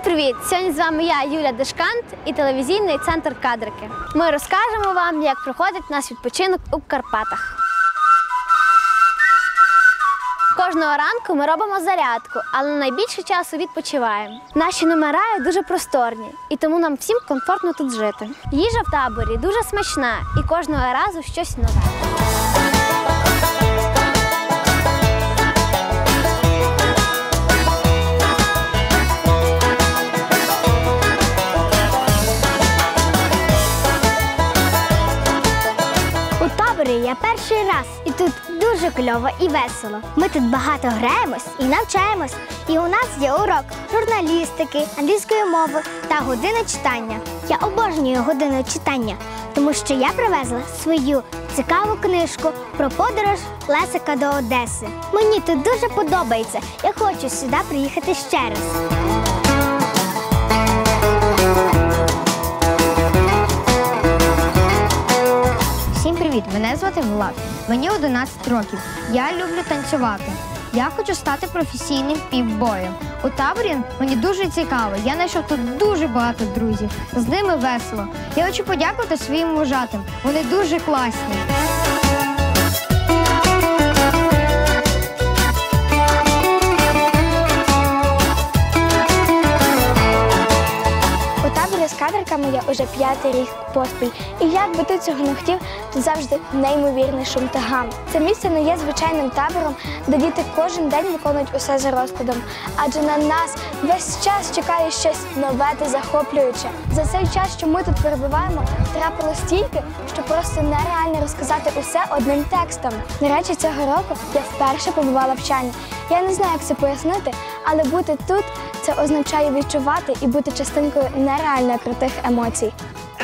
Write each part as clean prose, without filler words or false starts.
привіт! Сьогодні з вами я, Юля Дешкант, і телевізійний центр «Кадрики». Ми розкажемо вам, як проходить наш відпочинок у Карпатах. Кожного ранку ми робимо зарядку, але найбільше часу відпочиваємо. Наші номера дуже просторні, і тому нам всім комфортно тут жити. Їжа в таборі дуже смачна, і кожного разу щось нове. Я перший раз, і тут дуже кльово і весело. Ми тут багато граємось і навчаємось. І у нас є урок журналістики, англійської мови та година читання. Я обожнюю годину читання, тому що я привезла свою цікаву книжку про подорож Лесика до Одеси. Мені тут дуже подобається. Я хочу сюди приїхати ще раз. Всім привіт! Мене звати Влад. Мені 11 років. Я люблю танцювати. Я хочу стати професійним півбоєм. У таборі мені дуже цікаво. Я знайшов тут дуже багато друзів. З ними весело. Я хочу подякувати своїм вожатим. Вони дуже класні. З кадриками я вже 5-й рік поспіль. І як би ти цього не хотів, тут завжди неймовірний шум та гам. Це місце не є звичайним табором, де діти кожен день виконують усе за розкладом. Адже на нас весь час чекає щось нове та захоплююче. За цей час, що ми тут перебуваємо, трапило стільки, що просто нереально розказати усе одним текстом. До речі, цього року я вперше побувала в Чані. Я не знаю, як це пояснити, але бути тут – це означає відчувати і бути частинкою нереально крутих емоцій.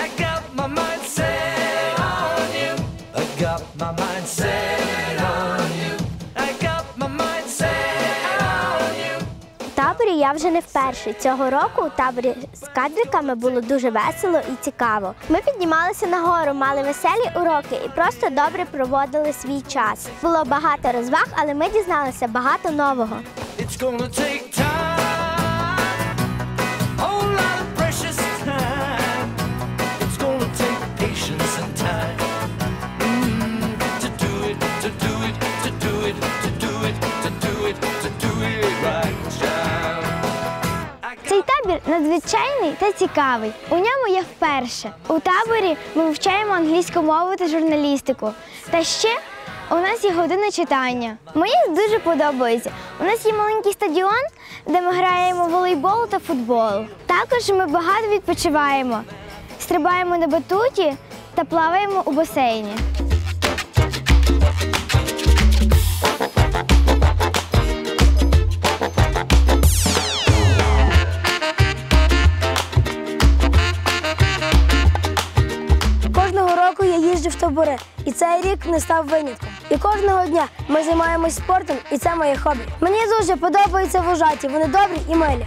У таборі я вже не вперше. Цього року у таборі з кадриками було дуже весело і цікаво. Ми піднімалися нагору, мали веселі уроки і просто добре проводили свій час. Було багато розваг, але ми дізналися багато нового. Цей табір надзвичайний та цікавий. У ньому я вперше. У таборі ми вивчаємо англійську мову та журналістику. Та ще у нас є година читання. Мені дуже подобається. У нас є маленький стадіон, де ми граємо в волейбол та футбол. Також ми багато відпочиваємо, стрибаємо на батуті та плаваємо у басейні. Кожного року я їжджу в табори, і цей рік не став винятком. І кожного дня ми займаємось спортом, і це моє хобі. Мені дуже подобаються вожаті, вони добрі і милі.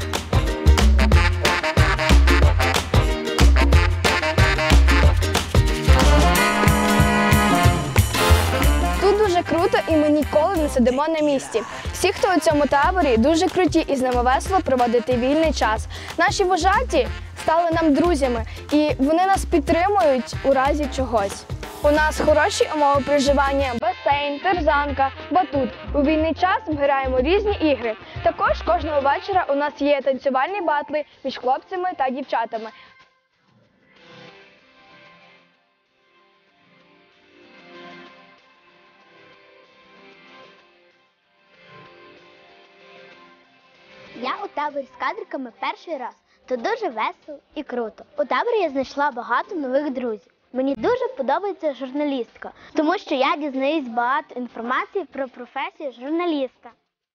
Тут дуже круто, і ми ніколи не сидимо на місці. Всі, хто у цьому таборі, дуже круті і з ними весело проводити вільний час. Наші вожаті стали нам друзями, і вони нас підтримують у разі чогось. У нас хороші умови проживання, басейн, тарзанка, батут. У вільний час ми граємо різні ігри. Також кожного вечора у нас є танцювальні батли між хлопцями та дівчатами. Я у таборі з кадриками перший раз. Тут дуже весело і круто. У таборі я знайшла багато нових друзів. Мені дуже подобається журналістика, тому що я дізнаюсь багато інформації про професію журналіста.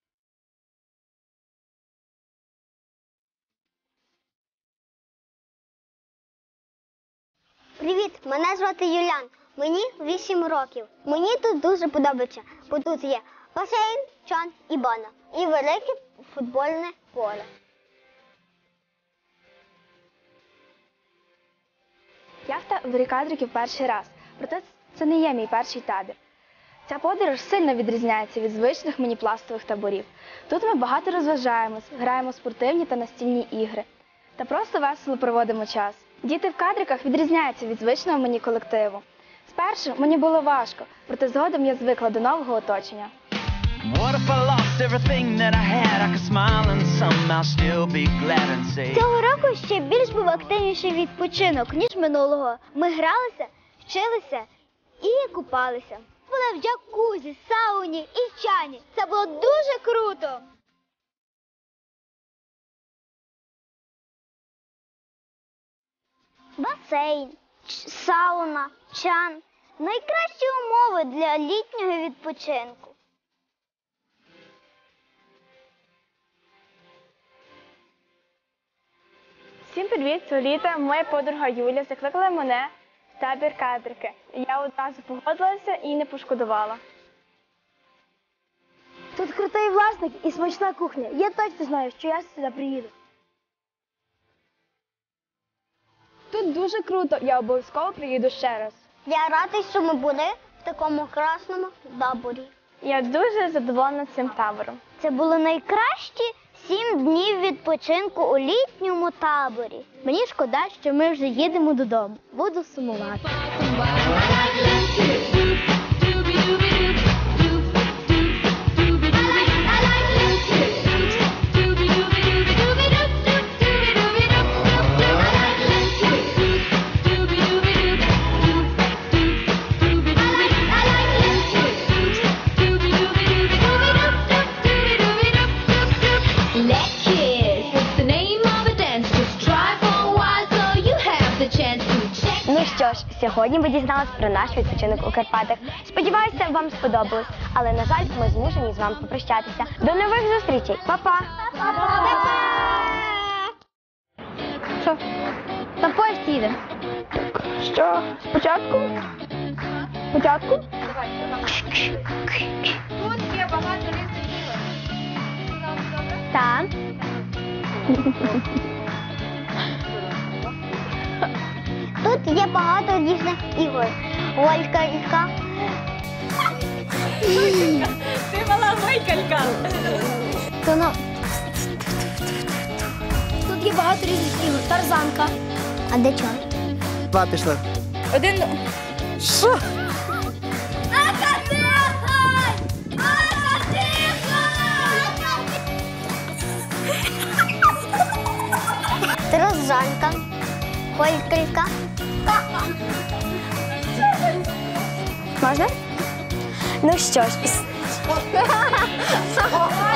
Привіт, мене звати Юлян. Мені 8 років. Мені тут дуже подобається, бо тут є басейн, чан і бана. І велике футбольне поле. Я в таборі кадриків перший раз, проте це не є мій перший табір. Ця подорож сильно відрізняється від звичних мені пластових таборів. Тут ми багато розважаємось, граємо спортивні та настільні ігри. та просто весело проводимо час. Діти в кадриках відрізняються від звичного мені колективу. Спершу мені було важко, проте згодом я звикла до нового оточення. What if I lost everything that I had? I could smile and somehow still be glad and say Цього року ще більш був активніший відпочинок, ніж минулого. Ми гралися, вчилися і купалися. Були в джакузі, сауні і чані. Це було дуже круто. Басейн, сауна, чан – найкращі умови для літнього відпочинку. Всім привіт! Цього літа моя подруга Юля закликала мене в табір кадрики. Я одразу погодилася і не пошкодувала. Тут крутий власник і смачна кухня. Я точно знаю, що я сюди приїду. Тут дуже круто, я обов'язково приїду ще раз. Я радий, що ми були в такому красному таборі. Я дуже задоволена цим табором. Це були найкращі 7 днів відпочинку у літньому таборі. Мені шкода, що ми вже їдемо додому. Буду сумувати. Ну що ж, сьогодні ви дізналися про наш відпочинок у Карпатах. Сподіваюся, вам сподобалось. Але, на жаль, ми змушені з вами попрощатися. До нових зустрічей. Па-па! Що? Та поїзд їде. Що? Спочатку? Спочатку? Так. Тут є багато різних ігор. Гойкалька. Ти мала гойкалька. Тут є багато різних ігор. Тарзанка. А де чого? Два пішли. Один. Що? Тарзанка. Гойкалька. Можна? Ну що ж,